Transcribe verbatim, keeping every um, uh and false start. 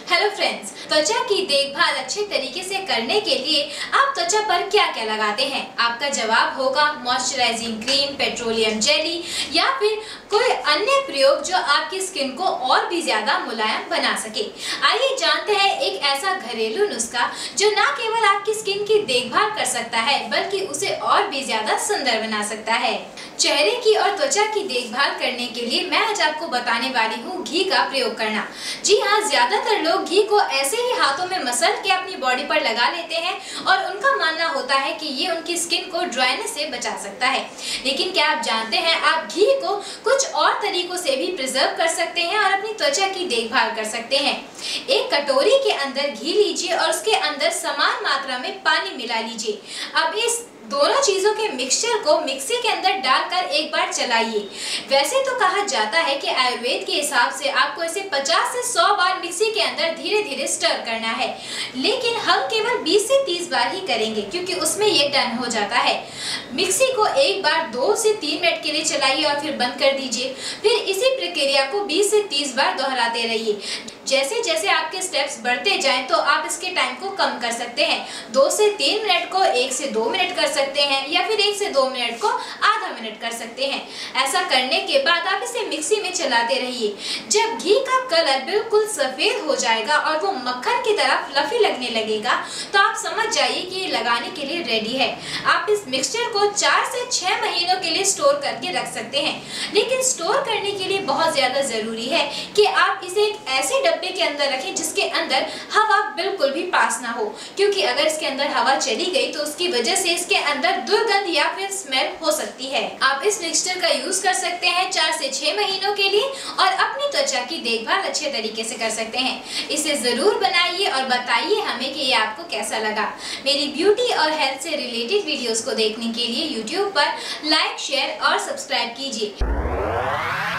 Hello friends, त्वचा की देखभाल अच्छे तरीके से करने के लिए आप त्वचा पर क्या क्या लगाते हैं? आपका जवाब होगा मॉइस्चराइजिंग क्रीम, पेट्रोलियम जेली या फिर कोई अन्य प्रयोग जो आपकी स्किन को और भी ज्यादा मुलायम बना सके। आइए जानते हैं एक ऐसा घरेलू नुस्खा जो न केवल आपकी स्किन की देखभाल कर सकता है बल्कि उसे और भी ज्यादा सुंदर बना सकता है। चेहरे की और त्वचा की देखभाल करने के लिए मैं आज आपको बताने वाली हूँ घी का प्रयोग करना। जी हाँ, ज्यादातर लोग घी को ऐसे ही हाथों में मसल के अपनी बॉडी पर लगा लेते हैं और उनका मानना होता है कि ये उनकी स्किन को ड्राइनेस से बचा सकता है। लेकिन क्या आप जानते हैं आप घी को कुछ और तरीकों से भी प्रिजर्व कर सकते हैं और अपनी त्वचा की देखभाल कर सकते हैं। एक कटोरी के अंदर घी लीजिए और उसके अंदर समान मात्रा में पानी मिला लीजिए। अब इस दोनों चीजों के मिक्सचर को मिक्सी के अंदर डालकर एक बार चलाइए। वैसे तो कहा जाता है कि आयुर्वेद के हिसाब से आपको इसे पचास से सौ बार मिक्सी के अंदर धीरे धीरे स्टर करना है, लेकिन हम केवल बीस से तीस बार ही करेंगे क्योंकि उसमें ये डन हो जाता है। मिक्सी को एक बार दो से तीन मिनट के लिए चलाइए और फिर बंद कर दीजिए। फिर इसी प्रक्रिया को बीस से तीस बार दोहराते रहिए। जैसे जैसे आपके स्टेप्स बढ़ते जाएं तो आप इसके टाइम को कम कर सकते हैं। दो से तीन मिनट को एक से दो मिनट कर सकते हैं या फिर एक से दो मिनट को आधा मिनट कर सकते हैं। ऐसा करने के बाद आप इसे मिक्सी में चलाते रहिए। जब घी का कलर बिल्कुल सफेद हो जाएगा और वो मक्खन की तरह फ्लफी लगने लगेगा तो आप समझ जाइए कि ये लगाने के लिए रेडी है। आप इस मिक्सचर को चार से छह महीनों के लिए स्टोर करके रख सकते हैं, लेकिन स्टोर करने के लिए बहुत ज्यादा जरूरी है कि आप इसे एक ऐसे डब्बे के अंदर रखें जिसके अंदर हवा बिल्कुल भी पास ना हो, क्योंकि अगर इसके अंदर हवा चली गई तो उसकी वजह से इसके अंदर दुर्गंध या फिर स्मेल हो सकती है। आप इस मिक्सचर का यूज कर सकते हैं चार से छह महीनों के लिए और अपनी त्वचा की देखभाल अच्छे तरीके से कर सकते हैं। इसे जरूर बनाइए और बताइए हमें कि ये आपको कैसा लगा। मेरी ब्यूटी और हेल्थ से रिलेटेड वीडियोस को देखने के लिए यूट्यूब पर लाइक, शेयर और सब्सक्राइब कीजिए।